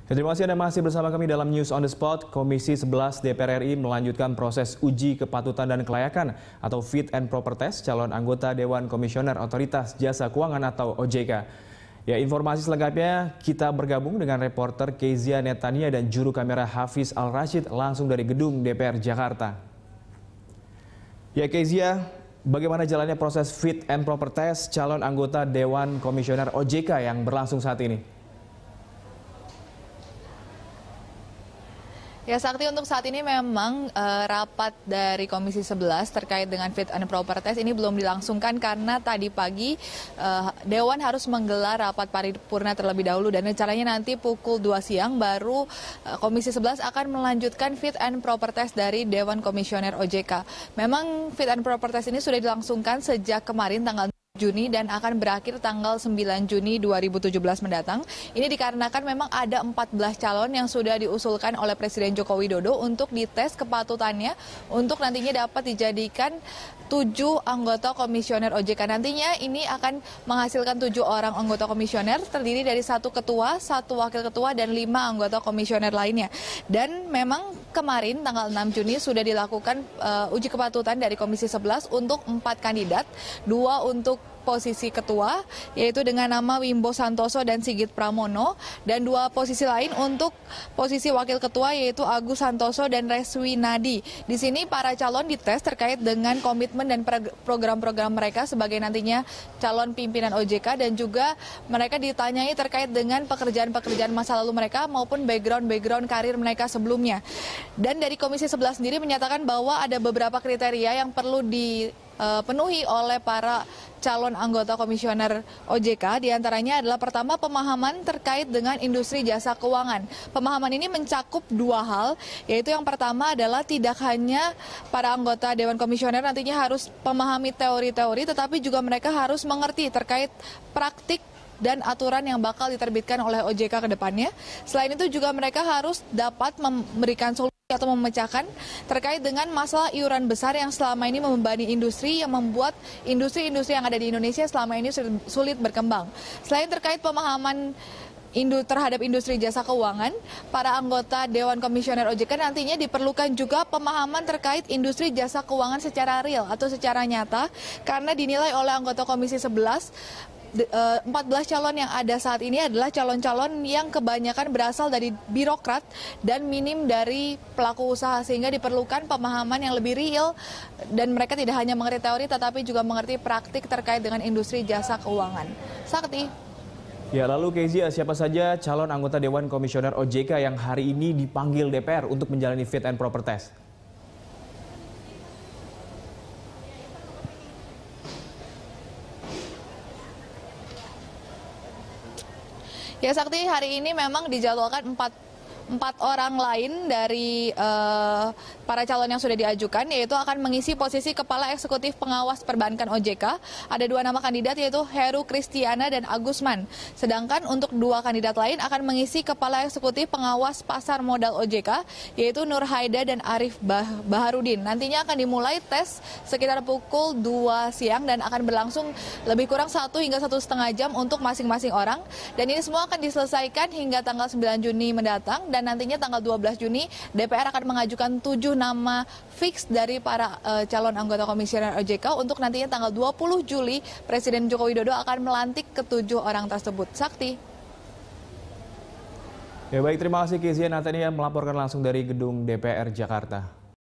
Terima kasih Anda masih bersama kami dalam News on the Spot. Komisi 11 DPR RI melanjutkan proses uji kepatutan dan kelayakan atau Fit and Proper Test calon anggota Dewan Komisioner Otoritas Jasa Keuangan atau OJK. Ya, informasi selengkapnya kita bergabung dengan reporter Kezia Netania dan juru kamera Hafiz Al-Rashid langsung dari gedung DPR Jakarta. Ya Kezia, bagaimana jalannya proses Fit and Proper Test calon anggota Dewan Komisioner OJK yang berlangsung saat ini? Ya Sakti, untuk saat ini memang rapat dari Komisi 11 terkait dengan Fit and Proper Test ini belum dilangsungkan karena tadi pagi Dewan harus menggelar rapat paripurna terlebih dahulu dan rencananya nanti pukul 2 siang baru Komisi 11 akan melanjutkan Fit and Proper Test dari Dewan Komisioner OJK. Memang Fit and Proper Test ini sudah dilangsungkan sejak kemarin tanggal Juni dan akan berakhir tanggal 9 Juni 2017 mendatang. Ini dikarenakan memang ada 14 calon yang sudah diusulkan oleh Presiden Joko Widodo untuk dites kepatutannya untuk nantinya dapat dijadikan 7 anggota komisioner OJK. Nantinya ini akan menghasilkan 7 orang anggota komisioner terdiri dari 1 ketua, 1 wakil ketua, dan 5 anggota komisioner lainnya. Dan memang kemarin tanggal 6 Juni sudah dilakukan uji kepatutan dari Komisi 11 untuk 4 kandidat, 2 untuk posisi ketua, yaitu dengan nama Wimbo Santoso dan Sigit Pramono, dan 2 posisi lain untuk posisi wakil ketua, yaitu Agus Santoso dan Reswi Nadi. Di sini para calon dites terkait dengan komitmen dan program-program mereka sebagai nantinya calon pimpinan OJK, dan juga mereka ditanyai terkait dengan pekerjaan-pekerjaan masa lalu mereka maupun background karir mereka sebelumnya. Dan dari Komisi 11 sendiri menyatakan bahwa ada beberapa kriteria yang perlu dipenuhi oleh para calon anggota komisioner OJK. Diantaranya adalah pertama, pemahaman terkait dengan industri jasa keuangan. Pemahaman ini mencakup 2 hal, yaitu yang pertama adalah tidak hanya para anggota Dewan Komisioner nantinya harus memahami teori-teori, tetapi juga mereka harus mengerti terkait praktik dan aturan yang bakal diterbitkan oleh OJK ke depannya. Selain itu juga mereka harus dapat memberikan solusi atau memecahkan terkait dengan masalah iuran besar yang selama ini membebani industri, yang membuat industri-industri yang ada di Indonesia selama ini sulit berkembang. Selain terkait pemahaman terhadap industri jasa keuangan, para anggota Dewan Komisioner OJK nantinya diperlukan juga pemahaman terkait industri jasa keuangan secara real atau secara nyata, karena dinilai oleh anggota Komisi 11 14 calon yang ada saat ini adalah calon-calon yang kebanyakan berasal dari birokrat dan minim dari pelaku usaha, sehingga diperlukan pemahaman yang lebih real dan mereka tidak hanya mengerti teori tetapi juga mengerti praktik terkait dengan industri jasa keuangan. Sakti. Ya, lalu Kezia, siapa saja calon anggota Dewan Komisioner OJK yang hari ini dipanggil DPR untuk menjalani Fit and Proper Test? Ya Sakti, hari ini memang dijadwalkan 4 orang lain dari para calon yang sudah diajukan, yaitu akan mengisi posisi Kepala Eksekutif Pengawas Perbankan OJK. Ada 2 nama kandidat, yaitu Heru Kristiana dan Agusman. Sedangkan untuk 2 kandidat lain akan mengisi Kepala Eksekutif Pengawas Pasar Modal OJK, yaitu Nur Haida dan Arif Baharudin. Nantinya akan dimulai tes sekitar pukul 2 siang dan akan berlangsung lebih kurang 1 hingga 1,5 jam untuk masing-masing orang. Dan ini semua akan diselesaikan hingga tanggal 9 Juni mendatang. Dan nantinya tanggal 12 Juni DPR akan mengajukan 7 nama fix dari para calon anggota komisioner OJK untuk nantinya tanggal 20 Juli Presiden Joko Widodo akan melantik ke-7 orang tersebut. Sakti. Ya baik, terima kasih Kezia Natania melaporkan langsung dari gedung DPR Jakarta.